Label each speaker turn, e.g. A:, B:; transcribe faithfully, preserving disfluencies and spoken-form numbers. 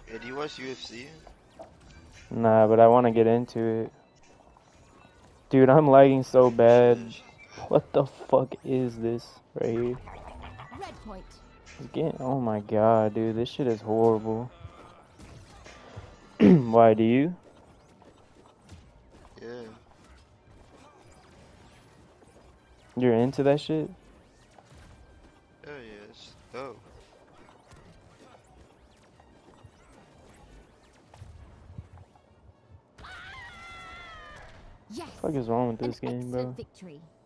A: Hey, do you watch U F C?
B: Nah, but I want to get into it. Dude, I'm lagging so
A: You should.
B: bad. What the fuck is this right here?
C: Red point.
B: It's getting, oh my god, dude, this shit is horrible. Why do you?
A: Yeah.
B: You're into that shit?
A: Oh yeah, it's dope.
C: Yes.
B: What the fuck is wrong with
C: An
B: this game,
C: excellent
B: bro?
C: victory.